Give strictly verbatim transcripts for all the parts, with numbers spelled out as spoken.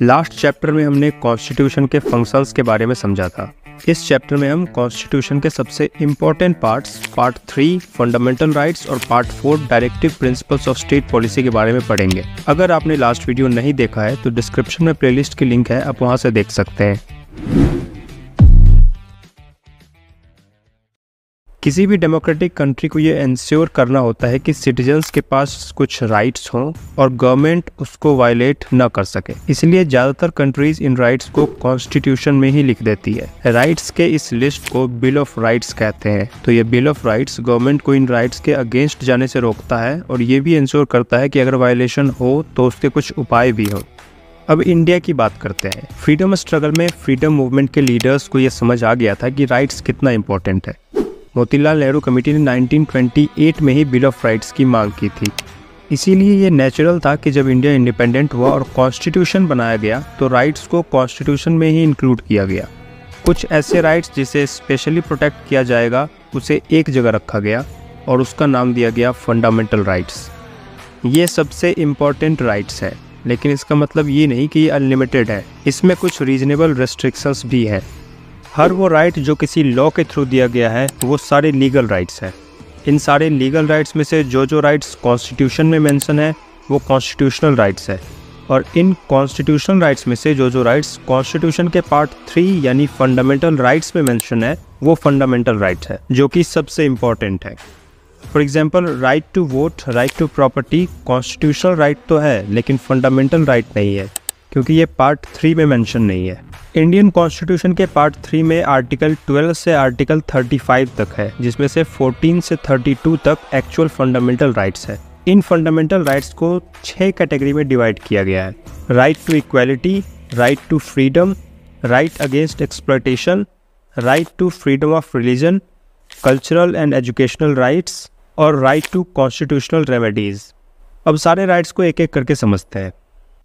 Last chapter में हमने constitution के फंक्शंस के बारे में समझा था। इस चैप्टर में हम कॉन्स्टिट्यूशन के सबसे important parts part three fundamental rights और part four directive principles of state policy के बारे में पढ़ेंगे। अगर आपने लास्ट वीडियो नहीं देखा है तो डिस्क्रिप्शन में प्लेलिस्ट की लिंक है, आप वहां से देख सकते हैं। किसी भी डेमोक्रेटिक कंट्री को ये इंश्योर करना होता है कि सिटीजन्स के पास कुछ राइट्स हों और गवर्नमेंट उसको वायलेट न कर सके। इसलिए ज़्यादातर कंट्रीज इन राइट्स को कॉन्स्टिट्यूशन में ही लिख देती है। राइट्स के इस लिस्ट को बिल ऑफ राइट्स कहते हैं। तो ये बिल ऑफ राइट्स गवर्नमेंट को इन राइट्स के अगेंस्ट जाने से रोकता है और ये भी इंश्योर करता है कि अगर वायलेशन हो तो उसके कुछ उपाय भी हों। अब इंडिया की बात करते हैं। फ्रीडम स्ट्रगल में फ्रीडम मूवमेंट के लीडर्स को ये समझ आ गया था कि राइट्स कितना इंपॉर्टेंट है। मोतीलाल नेहरू कमेटी ने नाइनटीन ट्वेंटी एट में ही बिल ऑफ राइट्स की मांग की थी। इसीलिए ये नेचुरल था कि जब इंडिया इंडिपेंडेंट हुआ और कॉन्स्टिट्यूशन बनाया गया तो राइट्स को कॉन्स्टिट्यूशन में ही इंक्लूड किया गया। कुछ ऐसे राइट्स जिसे स्पेशली प्रोटेक्ट किया जाएगा उसे एक जगह रखा गया और उसका नाम दिया गया फंडामेंटल राइट्स। ये सबसे इम्पॉर्टेंट राइट्स है, लेकिन इसका मतलब ये नहीं कि ये अनलिमिटेड है। इसमें कुछ रीजनेबल रेस्ट्रिक्शंस भी हैं। हर वो राइट जो किसी लॉ के थ्रू दिया गया है वो सारे लीगल राइट्स हैं। इन सारे लीगल राइट्स में से जो जो राइट्स कॉन्स्टिट्यूशन में मेंशन है वो कॉन्स्टिट्यूशनल राइट्स है, और इन कॉन्स्टिट्यूशनल राइट्स में से जो जो राइट्स कॉन्स्टिट्यूशन के पार्ट थ्री यानी फंडामेंटल राइट्स में मेंशन है वो फंडामेंटल राइट्स है, जो कि सबसे इम्पॉर्टेंट है। For example, right to vote, right to property constitutional right तो है लेकिन फंडामेंटल राइट नहीं है, क्योंकि ये पार्ट थ्री में मेंशन नहीं है। इंडियन कॉन्स्टिट्यूशन के पार्ट थ्री में आर्टिकल ट्वेल्व से आर्टिकल थर्टी फाइव तक है, जिसमें से फोर्टीन से थर्टी टू तक एक्चुअल फंडामेंटल राइट्स है। इन फंडामेंटल राइट्स को छह कैटेगरी में डिवाइड किया गया है। Right to equality, right to freedom, right against exploitation, right to freedom of religion, cultural and educational rights और राइट टू कॉन्स्टिट्यूशनल रेमेडीज। अब सारे राइट्स को एक एक करके समझते हैं।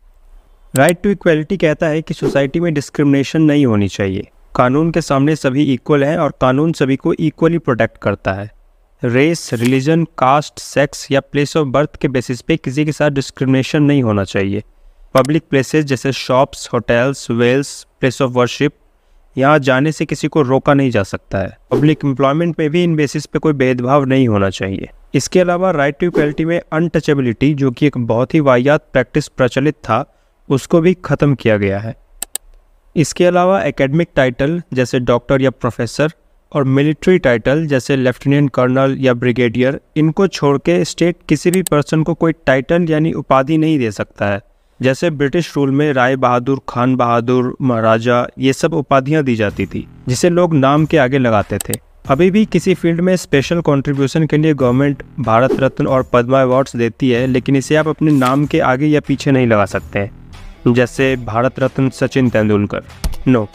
राइट टू इक्वालिटी कहता है कि सोसाइटी में डिस्क्रिमिनेशन नहीं होनी चाहिए। कानून के सामने सभी इक्वल हैं और कानून सभी को इक्वली प्रोटेक्ट करता है। रेस, रिलीजन, कास्ट, सेक्स या प्लेस ऑफ बर्थ के बेसिस पे किसी के साथ डिस्क्रिमिनेशन नहीं होना चाहिए। पब्लिक प्लेसेस जैसे shops, hotels, wells, place of worship, यहाँ जाने से किसी को रोका नहीं जा सकता है। पब्लिक एम्प्लॉयमेंट में भी इन बेसिस पे कोई भेदभाव नहीं होना चाहिए। इसके अलावा राइट टू इक्वालिटी में अनटचेबिलिटी, जो कि एक बहुत ही वाहियात प्रैक्टिस प्रचलित था, उसको भी ख़त्म किया गया है। इसके अलावा एकेडमिक टाइटल जैसे डॉक्टर या प्रोफेसर और मिलिट्री टाइटल जैसे लेफ्टिनेंट कर्नल या ब्रिगेडियर, इनको छोड़ के स्टेट किसी भी पर्सन को कोई टाइटल यानी उपाधि नहीं दे सकता है। जैसे ब्रिटिश रूल में राय बहादुर, खान बहादुर, महाराजा, ये सब उपाधियां दी जाती थी जिसे लोग नाम के आगे लगाते थे। अभी भी किसी फील्ड में स्पेशल कंट्रीब्यूशन के लिए गवर्नमेंट भारत रत्न और पद्मा अवार्ड्स देती है, लेकिन इसे आप अपने नाम के आगे या पीछे नहीं लगा सकते हैं, जैसे भारत रत्न सचिन तेंदुलकर। नो।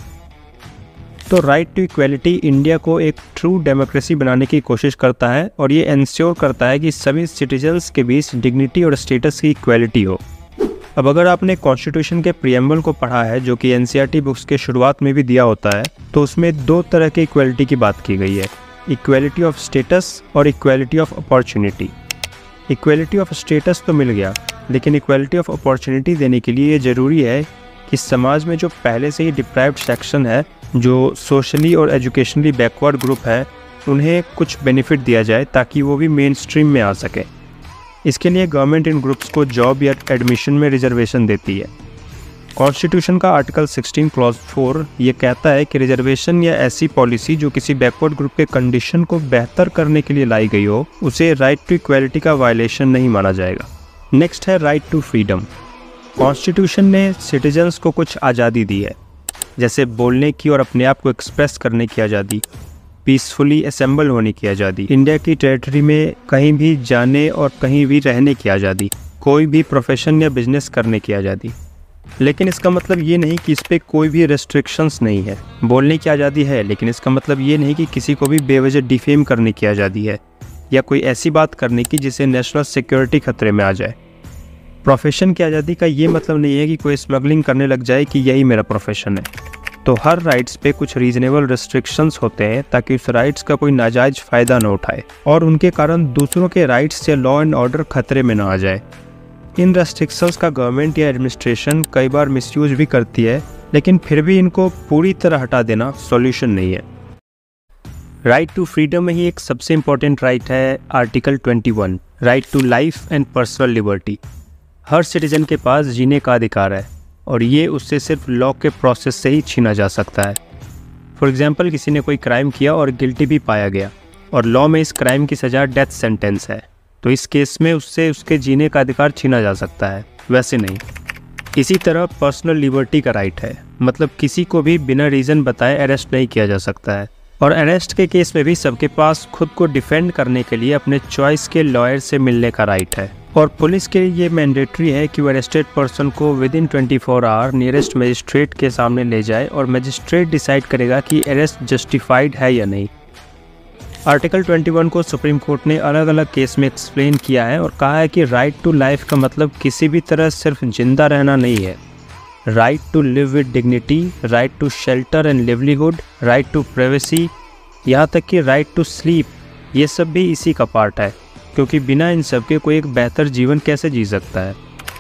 तो राइट टू इक्वालिटी इंडिया को एक ट्रू डेमोक्रेसी बनाने की कोशिश करता है और ये इंश्योर करता है कि सभी सिटीजन्स के बीच डिग्निटी और स्टेटस की इक्वालिटी हो। अब अगर आपने कॉन्स्टिट्यूशन के प्रीएम्बल को पढ़ा है, जो कि एनसीईआरटी बुक्स के शुरुआत में भी दिया होता है, तो उसमें दो तरह के इक्वालिटी की बात की गई है, इक्वालिटी ऑफ स्टेटस और equality of opportunity. Equality of status तो मिल गया, लेकिन इक्वालिटी ऑफ अपॉर्चुनिटी देने के लिए ये ज़रूरी है कि समाज में जो पहले से ही डिप्राइव्ड सेक्शन है, जो सोशली और एजुकेशनली बैकवर्ड ग्रुप है, उन्हें कुछ बेनिफिट दिया जाए ताकि वो भी मेन स्ट्रीम में आ सके। इसके लिए गवर्नमेंट इन ग्रुप्स को जॉब या एडमिशन में रिजर्वेशन देती है। कॉन्स्टिट्यूशन का आर्टिकल सिक्सटीन क्लॉज फोर ये कहता है कि रिजर्वेशन या ऐसी पॉलिसी जो किसी बैकवर्ड ग्रुप के कंडीशन को बेहतर करने के लिए लाई गई हो, उसे राइट टू इक्वालिटी का वायलेशन नहीं माना जाएगा। नेक्स्ट है राइट टू फ्रीडम। कॉन्स्टिट्यूशन ने सिटीजन्स को कुछ आज़ादी दी है, जैसे बोलने की और अपने आप को एक्सप्रेस करने की आज़ादी, पीसफुली असेंबल होने की आज़ादी, इंडिया की टेरिटरी में कहीं भी जाने और कहीं भी रहने की आज़ादी, कोई भी प्रोफेशन या बिजनेस करने की आज़ादी। लेकिन इसका मतलब ये नहीं कि इस पर कोई भी रेस्ट्रिक्शंस नहीं है। बोलने की आज़ादी है, लेकिन इसका मतलब ये नहीं कि किसी को भी बेवजह डिफेम करने की आज़ादी है या कोई ऐसी बात करने की जिससे नेशनल सिक्योरिटी खतरे में आ जाए। प्रोफेशन की आज़ादी का ये मतलब नहीं है कि कोई स्मगलिंग करने लग जाए कि यही मेरा प्रोफेशन है। तो हर राइट्स पे कुछ रीजनेबल रेस्ट्रिक्शंस होते हैं ताकि उस राइट्स का कोई नाजायज़ फ़ायदा न उठाए और उनके कारण दूसरों के राइट्स या लॉ एंड ऑर्डर खतरे में न आ जाए। इन रेस्ट्रिक्शंस का गवर्नमेंट या एडमिनिस्ट्रेशन कई बार मिसयूज भी करती है, लेकिन फिर भी इनको पूरी तरह हटा देना सॉल्यूशन नहीं है। राइट टू फ्रीडम में ही एक सबसे इम्पोर्टेंट राइट है आर्टिकल इक्कीस, right to life and personal liberty. हर सिटीजन के पास जीने का अधिकार है और ये उससे सिर्फ लॉ के प्रोसेस से ही छीना जा सकता है। फॉर एग्जांपल, किसी ने कोई क्राइम किया और गिल्टी भी पाया गया और लॉ में इस क्राइम की सज़ा डेथ सेंटेंस है, तो इस केस में उससे उसके जीने का अधिकार छीना जा सकता है, वैसे नहीं। इसी तरह पर्सनल लिबर्टी का राइट है, मतलब किसी को भी बिना रीज़न बताए अरेस्ट नहीं किया जा सकता है। और अरेस्ट के केस में भी सबके पास खुद को डिफेंड करने के लिए अपने चॉइस के लॉयर से मिलने का राइट है। और पुलिस के लिए ये मैंडेटरी है कि वो अरेस्टेड पर्सन को within twenty four hour nearest magistrate के सामने ले जाए और मजिस्ट्रेट डिसाइड करेगा कि अरेस्ट जस्टिफाइड है या नहीं। आर्टिकल इक्कीस को सुप्रीम कोर्ट ने अलग अलग केस में एक्सप्लेन किया है और कहा है कि राइट टू लाइफ का मतलब किसी भी तरह सिर्फ जिंदा रहना नहीं है। Right to live with dignity, right to shelter and livelihood, right to privacy, यहाँ तक कि राइट टू स्लीप, ये सब भी इसी का पार्ट है, क्योंकि बिना इन सब के कोई एक बेहतर जीवन कैसे जी सकता है।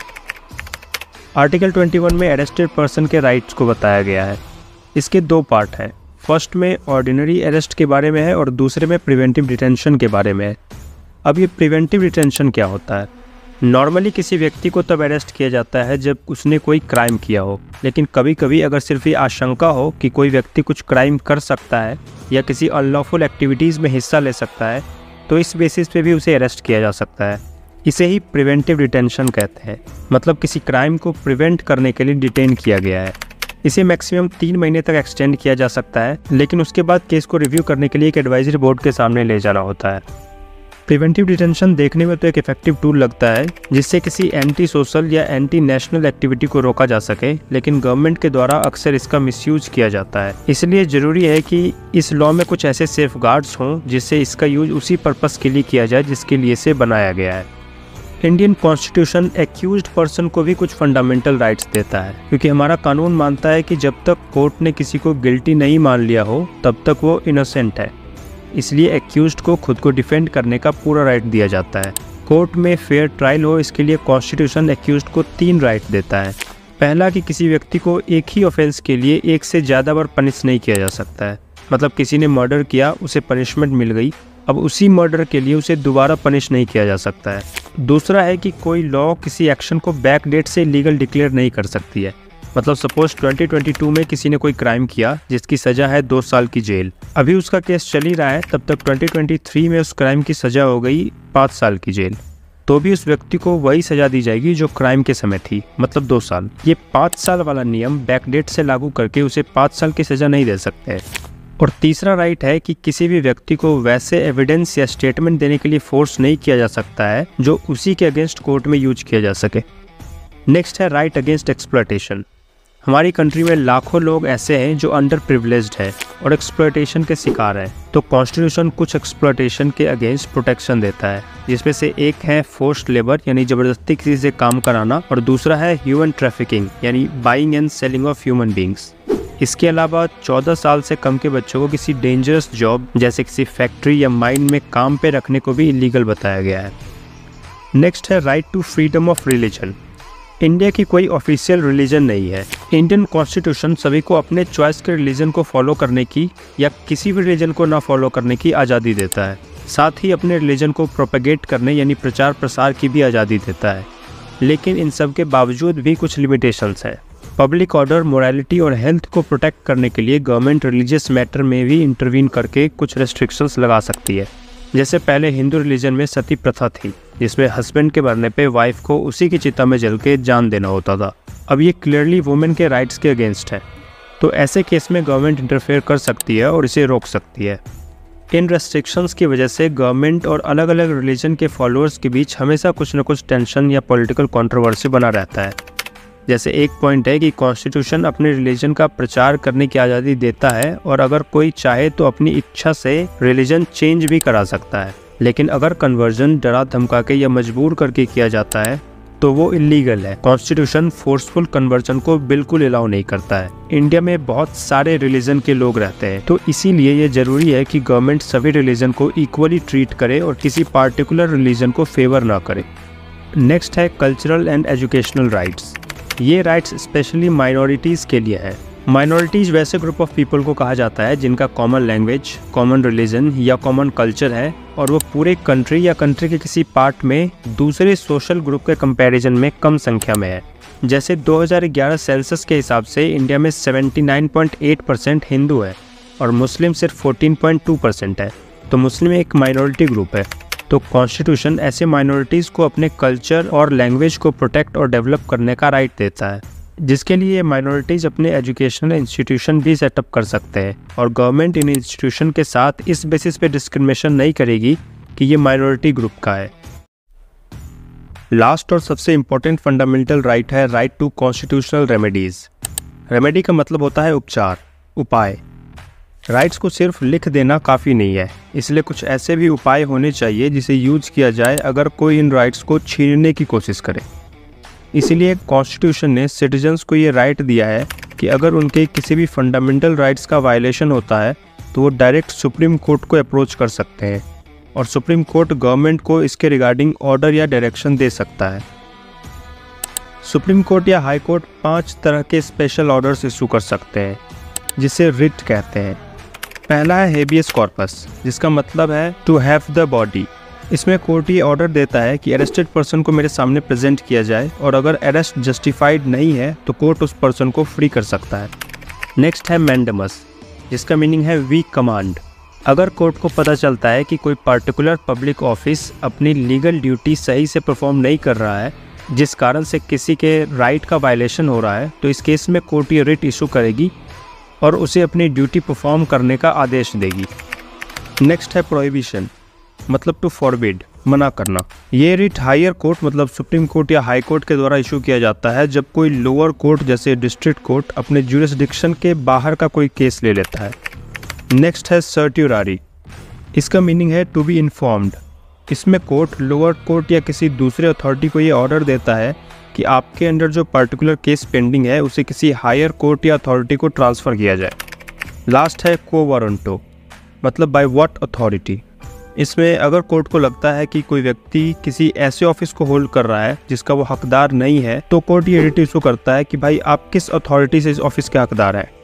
आर्टिकल इक्कीस में अरेस्टेड पर्सन के राइट्स को बताया गया है। इसके दो पार्ट हैं। फर्स्ट में ऑर्डिनरी अरेस्ट के बारे में है और दूसरे में प्रिवेंटिव डिटेंशन के बारे में है। अब ये प्रिवेंटिव डिटेंशन क्या होता है? नॉर्मली किसी व्यक्ति को तब अरेस्ट किया जाता है जब उसने कोई क्राइम किया हो, लेकिन कभी कभी अगर सिर्फ ये आशंका हो कि कोई व्यक्ति कुछ क्राइम कर सकता है या किसी अनलॉफुल एक्टिविटीज़ में हिस्सा ले सकता है, तो इस बेसिस पे भी उसे अरेस्ट किया जा सकता है। इसे ही प्रिवेंटिव डिटेंशन कहते हैं, मतलब किसी क्राइम को प्रिवेंट करने के लिए डिटेन किया गया है। इसे मैक्सिमम तीन महीने तक एक्सटेंड किया जा सकता है, लेकिन उसके बाद केस को रिव्यू करने के लिए एक एडवाइजरी बोर्ड के सामने ले जाना होता है। प्रिवेंटिव डिटेंशन देखने में तो एक इफेक्टिव टूल लगता है जिससे किसी एंटी सोशल या एंटी नेशनल एक्टिविटी को रोका जा सके, लेकिन गवर्नमेंट के द्वारा अक्सर इसका मिसयूज किया जाता है। इसलिए ज़रूरी है कि इस लॉ में कुछ ऐसे सेफगार्ड्स हों जिससे इसका यूज उसी पर्पस के लिए किया जाए जिसके लिए इसे बनाया गया है। इंडियन कॉन्स्टिट्यूशन एक्यूज्ड पर्सन को भी कुछ फंडामेंटल राइट्स देता है, क्योंकि हमारा कानून मानता है कि जब तक कोर्ट ने किसी को गिल्टी नहीं मान लिया हो तब तक वो इनोसेंट है। इसलिए एक्यूज्ड को खुद को डिफेंड करने का पूरा राइट दिया जाता है। कोर्ट में फेयर ट्रायल हो, इसके लिए कॉन्स्टिट्यूशन एक्यूज्ड को तीन राइट देता है। पहला कि किसी व्यक्ति को एक ही ऑफेंस के लिए एक से ज़्यादा बार पनिश नहीं किया जा सकता है, मतलब किसी ने मर्डर किया, उसे पनिशमेंट मिल गई, अब उसी मर्डर के लिए उसे दोबारा पनिश नहीं किया जा सकता है। दूसरा है कि कोई लॉ किसी एक्शन को बैक डेट से लीगल डिक्लेयर नहीं कर सकती है, मतलब सपोज ट्वेंटी ट्वेंटी टू में किसी ने कोई क्राइम किया जिसकी सज़ा है दो साल की जेल, अभी उसका केस चल ही रहा है, तब तक ट्वेंटी ट्वेंटी थ्री में उस क्राइम की सज़ा हो गई पाँच साल की जेल, तो भी उस व्यक्ति को वही सज़ा दी जाएगी जो क्राइम के समय थी, मतलब दो साल। ये पाँच साल वाला नियम बैकडेट से लागू करके उसे पाँच साल की सज़ा नहीं दे सकते। और तीसरा राइट है कि किसी भी व्यक्ति को वैसे एविडेंस या स्टेटमेंट देने के लिए फोर्स नहीं किया जा सकता है जो उसी के अगेंस्ट कोर्ट में यूज किया जा सके। नेक्स्ट है राइट अगेंस्ट एक्सप्लॉयटेशन। हमारी कंट्री में लाखों लोग ऐसे हैं जो अंडर प्रिविलेज्ड है और एक्सप्लॉयटेशन के शिकार हैं, तो कॉन्स्टिट्यूशन कुछ एक्सप्लॉयटेशन के अगेंस्ट प्रोटेक्शन देता है, जिसमें से एक है फोर्स्ड लेबर यानी जबरदस्ती किसी से काम कराना, और दूसरा है ह्यूमन ट्रैफिकिंग यानी buying and selling of human beings. इसके अलावा चौदह साल से कम के बच्चों को किसी डेंजरस जॉब जैसे किसी फैक्ट्री या माइन में काम पे रखने को भी इलीगल बताया गया है। नेक्स्ट है right to freedom of religion. India की कोई ऑफिशियल रिलीजन नहीं है। इंडियन कॉन्स्टिट्यूशन सभी को अपने चॉइस के रिलीजन को फॉलो करने की या किसी भी रिलीजन को ना फॉलो करने की आज़ादी देता है, साथ ही अपने रिलीजन को प्रोपेगेट करने यानी प्रचार प्रसार की भी आज़ादी देता है। लेकिन इन सब के बावजूद भी कुछ लिमिटेशंस हैं। पब्लिक ऑर्डर, मोरालिटी और हेल्थ को प्रोटेक्ट करने के लिए गवर्नमेंट रिलीजियस मैटर में भी इंटरवीन करके कुछ रेस्ट्रिक्शंस लगा सकती है। जैसे पहले हिंदू रिलीजन में सती प्रथा थी, जिसमें हस्बैंड के मरने पे वाइफ को उसी की चिता में जल के जान देना होता था। अब ये क्लियरली वुमेन के राइट्स के अगेंस्ट है, तो ऐसे केस में गवर्नमेंट इंटरफेयर कर सकती है और इसे रोक सकती है। इन रेस्ट्रिक्शंस की वजह से गवर्नमेंट और अलग अलग रिलीजन के फॉलोअर्स के बीच हमेशा कुछ न कुछ टेंशन या पॉलिटिकल कंट्रोवर्सी बना रहता है। जैसे एक पॉइंट है कि कॉन्स्टिट्यूशन अपने रिलीजन का प्रचार करने की आज़ादी देता है और अगर कोई चाहे तो अपनी इच्छा से रिलीजन चेंज भी करा सकता है, लेकिन अगर कन्वर्जन डरा धमका के या मजबूर करके किया जाता है तो वो इलीगल है। कॉन्स्टिट्यूशन फोर्सफुल कन्वर्जन को बिल्कुल अलाउ नहीं करता है। इंडिया में बहुत सारे रिलीजन के लोग रहते हैं, तो इसीलिए ये ज़रूरी है कि गवर्नमेंट सभी रिलीजन को इक्वली ट्रीट करे और किसी पार्टिकुलर रिलीजन को फेवर ना करे। नेक्स्ट है कल्चरल एंड एजुकेशनल राइट्स। ये राइट्स स्पेशली माइनॉरिटीज़ के लिए है। माइनॉरिटीज़ वैसे ग्रुप ऑफ पीपल को कहा जाता है जिनका कॉमन लैंग्वेज, कॉमन रिलीजन या कॉमन कल्चर है और वो पूरे कंट्री या कंट्री के किसी पार्ट में दूसरे सोशल ग्रुप के कंपैरिजन में कम संख्या में है। जैसे दो हज़ार ग्यारह सेंसस के हिसाब से इंडिया में उन्यासी पॉइंट आठ परसेंट हिंदू है और मुस्लिम सिर्फ चौदह पॉइंट दो परसेंट है, तो मुस्लिम एक माइनॉरिटी ग्रुप है। तो कॉन्स्टिट्यूशन ऐसे माइनॉरिटीज़ को अपने कल्चर और लैंग्वेज को प्रोटेक्ट और डेवलप करने का राइट देता है, जिसके लिए माइनॉरिटीज़ अपने एजुकेशनल इंस्टीट्यूशन भी सेटअप कर सकते हैं और गवर्नमेंट इन इंस्टीट्यूशन के साथ इस बेसिस पे डिस्क्रिमिनेशन नहीं करेगी कि ये माइनॉरिटी ग्रुप का है। लास्ट और सबसे इम्पोर्टेंट फंडामेंटल राइट है right to constitutional remedies. Remedy का मतलब होता है उपचार, उपाय। राइट्स को सिर्फ लिख देना काफ़ी नहीं है, इसलिए कुछ ऐसे भी उपाय होने चाहिए जिसे यूज किया जाए अगर कोई इन राइट्स को छीनने की कोशिश करे। इसीलिए कॉन्स्टिट्यूशन ने सिटीजन्स को ये राइट दिया है कि अगर उनके किसी भी फंडामेंटल राइट्स का वायलेशन होता है तो वो डायरेक्ट सुप्रीम कोर्ट को अप्रोच कर सकते हैं और सुप्रीम कोर्ट गवर्नमेंट को इसके रिगार्डिंग ऑर्डर या डायरेक्शन दे सकता है। सुप्रीम कोर्ट या हाई कोर्ट पाँच तरह के स्पेशल ऑर्डर्स इशू कर सकते हैं जिसे रिट कहते हैं। पहला है हेबियस कॉर्पस, जिसका मतलब है टू हैव द बॉडी। इसमें कोर्ट ये ऑर्डर देता है कि अरेस्टेड पर्सन को मेरे सामने प्रेजेंट किया जाए और अगर अरेस्ट जस्टिफाइड नहीं है तो कोर्ट उस पर्सन को फ्री कर सकता है। नेक्स्ट है मैंडेमस, जिसका मीनिंग है वीक कमांड। अगर कोर्ट को पता चलता है कि कोई पर्टिकुलर पब्लिक ऑफिस अपनी लीगल ड्यूटी सही से परफॉर्म नहीं कर रहा है, जिस कारण से किसी के राइट का वायलेशन हो रहा है, तो इस केस में कोर्ट ये रिट इशू करेगी और उसे अपनी ड्यूटी परफॉर्म करने का आदेश देगी। नेक्स्ट है प्रोहिबिशन, मतलब टू फॉरबिड, मना करना। ये रिट हायर कोर्ट मतलब सुप्रीम कोर्ट या हाई कोर्ट के द्वारा इशू किया जाता है जब कोई लोअर कोर्ट जैसे डिस्ट्रिक्ट कोर्ट अपने ज्यूरिसडिक्शन के बाहर का कोई केस ले लेता है। नेक्स्ट है सर्ट्यूरारी, इसका मीनिंग है टू बी इन्फॉर्म्ड। इसमें कोर्ट लोअर कोर्ट या किसी दूसरे अथॉरिटी को ये ऑर्डर देता है कि आपके अंडर जो पर्टिकुलर केस पेंडिंग है उसे किसी हायर कोर्ट या अथॉरिटी को ट्रांसफ़र किया जाए। लास्ट है को वारंटो, मतलब बाय व्हाट अथॉरिटी। इसमें अगर कोर्ट को लगता है कि कोई व्यक्ति किसी ऐसे ऑफिस को होल्ड कर रहा है जिसका वो हकदार नहीं है, तो कोर्ट ये रिट इशू करता है कि भाई आप किस अथॉरिटी से इस ऑफिस के हकदार हैं।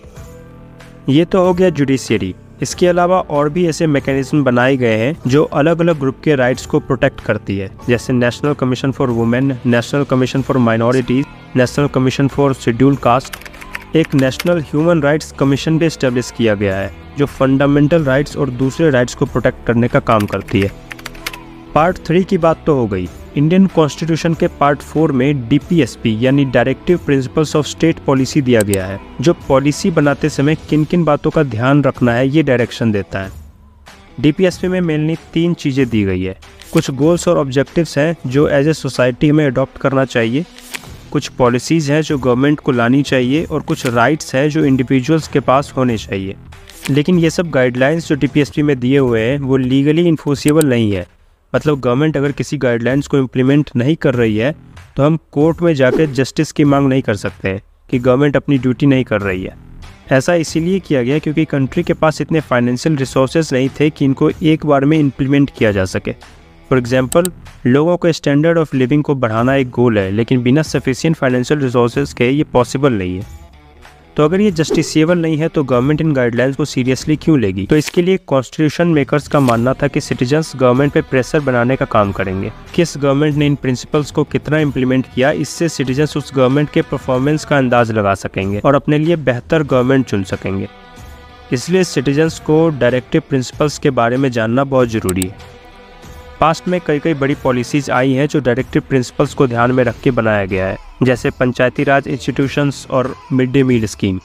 ये तो हो गया जुडिशियरी। इसके अलावा और भी ऐसे मैकेनिज्म बनाए गए हैं जो अलग अलग ग्रुप के राइट्स को प्रोटेक्ट करती है, जैसे national commission for women, national commission for minorities, national commission for scheduled caste. एक नेशनल ह्यूमन राइट्स कमीशन भी एस्टेब्लिश किया गया है जो फंडामेंटल राइट्स और दूसरे राइट्स को प्रोटेक्ट करने का काम करती है। पार्ट थ्री की बात तो हो गई। इंडियन कॉन्स्टिट्यूशन के पार्ट फोर में डी पी एस पी यानी directive principles of state policy दिया गया है, जो पॉलिसी बनाते समय किन किन बातों का ध्यान रखना है ये डायरेक्शन देता है। डी पी एस पी में मेनली तीन चीज़ें दी गई है। कुछ गोल्स और ऑब्जेक्टिव्स हैं जो एज ए सोसाइटी हमें अडॉप्ट करना चाहिए, कुछ पॉलिसीज़ हैं जो गवर्नमेंट को लानी चाहिए और कुछ राइट्स हैं जो इंडिविजुअल्स के पास होने चाहिए। लेकिन ये सब गाइडलाइंस जो डी पी एस पी में दिए हुए हैं वो लीगली इन्फोर्सेबल नहीं है। मतलब गवर्नमेंट अगर किसी गाइडलाइंस को इम्प्लीमेंट नहीं कर रही है तो हम कोर्ट में जाकर जस्टिस की मांग नहीं कर सकते हैं कि गवर्नमेंट अपनी ड्यूटी नहीं कर रही है। ऐसा इसीलिए किया गया क्योंकि कंट्री के पास इतने फाइनेंशियल रिसोर्सेज नहीं थे कि इनको एक बार में इम्प्लीमेंट किया जा सके। फॉर एग्जांपल, लोगों के स्टैंडर्ड ऑफ लिविंग को बढ़ाना एक गोल है, लेकिन बिना सफिशिएंट फाइनेंशियल रिसोर्सेज के ये पॉसिबल नहीं है। तो अगर ये जस्टिसेबल नहीं है तो गवर्नमेंट इन गाइडलाइंस को सीरियसली क्यों लेगी? तो इसके लिए कॉन्स्टिट्यूशन मेकर्स का मानना था कि सिटीजन्स गवर्नमेंट पे प्रेशर बनाने का काम करेंगे। किस गवर्नमेंट ने इन प्रिंसिपल्स को कितना इम्प्लीमेंट किया, इससे सिटीजन्स उस गवर्नमेंट के परफॉर्मेंस का अंदाज लगा सकेंगे और अपने लिए बेहतर गवर्नमेंट चुन सकेंगे। इसलिए सिटीजन्स को डायरेक्टिव प्रिंसिपल्स के बारे में जानना बहुत ज़रूरी है। पास्ट में कई कई बड़ी पॉलिसीज़ आई हैं जो डायरेक्टिव प्रिंसिपल्स को ध्यान में रख के बनाया गया है, जैसे पंचायती राज इंस्टीट्यूशंस और मिड डे मील स्कीम।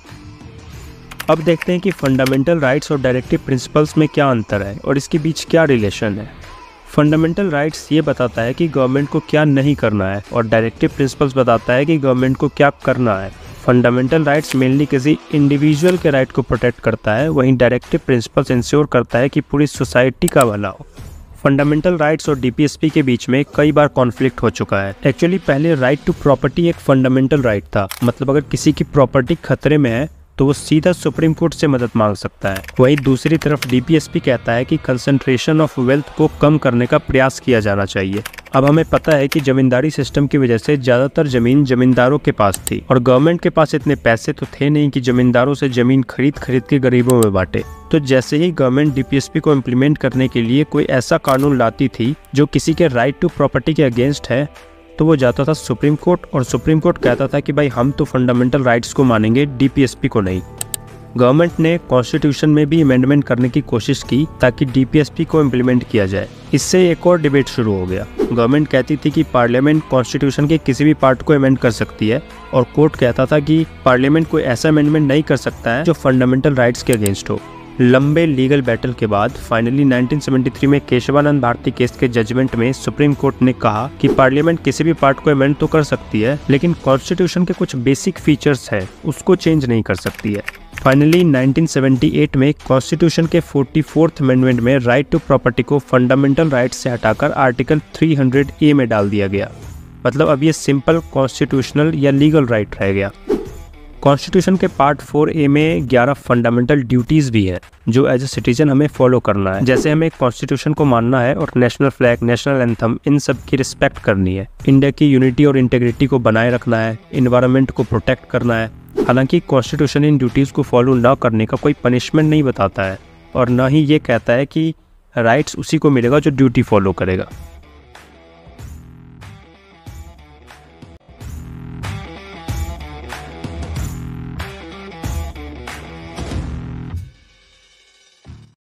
अब देखते हैं कि फंडामेंटल राइट्स और डायरेक्टिव प्रिंसिपल्स में क्या अंतर है और इसके बीच क्या रिलेशन है। फंडामेंटल राइट्स ये बताता है कि गवर्नमेंट को क्या नहीं करना है और डायरेक्टिव प्रिंसिपल्स बताता है कि गवर्नमेंट को क्या करना है। फंडामेंटल राइट्स मेनली किसी इंडिविजुअल के राइट को प्रोटेक्ट करता है, वहीं डायरेक्टिव प्रिंसिपल्स इंश्योर करता है कि पूरी सोसाइटी का भला हो। फंडामेंटल राइट्स और डी पी एस पी के बीच में कई बार कॉन्फ्लिक्ट हो चुका है। एक्चुअली पहले राइट टू प्रॉपर्टी एक फंडामेंटल राइट था, मतलब अगर किसी की प्रॉपर्टी खतरे में है तो वो सीधा सुप्रीम कोर्ट से मदद मांग सकता है। वहीं दूसरी तरफ डीपीएसपी कहता है कि कंसंट्रेशन ऑफ वेल्थ को कम करने का प्रयास किया जाना चाहिए। अब हमें पता है कि जमींदारी सिस्टम की वजह से ज्यादातर जमीन जमींदारों के पास थी और गवर्नमेंट के पास इतने पैसे तो थे नहीं कि जमींदारों से जमीन खरीद खरीद के गरीबों में बांटे। तो जैसे ही गवर्नमेंट डीपीएसपी को इम्प्लीमेंट करने के लिए कोई ऐसा कानून लाती थी जो किसी के राइट टू प्रॉपर्टी के अगेंस्ट है, तो वो जाता था सुप्रीम कोर्ट और सुप्रीम कोर्ट कहता था कि भाई हम तो फंडामेंटल राइट्स को मानेंगे, डीपीएसपी को नहीं। गवर्नमेंट ने कॉन्स्टिट्यूशन में भी अमेंडमेंट करने की कोशिश की ताकि डीपीएसपी को इम्प्लीमेंट किया जाए। इससे एक और डिबेट शुरू हो गया। गवर्नमेंट कहती थी कि पार्लियामेंट कॉन्स्टिट्यूशन के किसी भी पार्ट को अमेंड कर सकती है और कोर्ट कहता था कि पार्लियामेंट कोई ऐसा अमेंडमेंट नहीं कर सकता है जो फंडामेंटल राइट्स के अगेंस्ट हो। लंबे लीगल बैटल के बाद फाइनली नाइनटीन सेवेंटी थ्री में केशवानंद भारती केस के जजमेंट में सुप्रीम कोर्ट ने कहा कि पार्लियामेंट किसी भी पार्ट को अमेंड तो कर सकती है, लेकिन कॉन्स्टिट्यूशन के कुछ बेसिक फीचर्स है उसको चेंज नहीं कर सकती है। फाइनली नाइनटीन सेवेंटी एट में कॉन्स्टिट्यूशन के फोर्टी फोर्थ अमेंडमेंट में राइट टू प्रॉपर्टी को फंडामेंटल राइट से हटाकर आर्टिकल थ्री हंड्रेड ए में डाल दिया गया। मतलब अब ये सिंपल कॉन्स्टिट्यूशनल या लीगल राइट रह गया। कॉन्स्टिट्यूशन के पार्ट फोर ए में ग्यारह फंडामेंटल ड्यूटीज भी हैं जो एज ए सिटीजन हमें फॉलो करना है। जैसे हमें कॉन्स्टिट्यूशन को मानना है और नेशनल फ्लैग, नेशनल एंथम, इन सब की रिस्पेक्ट करनी है। इंडिया की यूनिटी और इंटेग्रिटी को बनाए रखना है, इन्वायरमेंट को प्रोटेक्ट करना है। हालांकि कॉन्स्टिट्यूशन इन ड्यूटीज को फॉलो न करने का कोई पनिशमेंट नहीं बताता है और न ही ये कहता है कि राइट्स उसी को मिलेगा जो ड्यूटी फॉलो करेगा।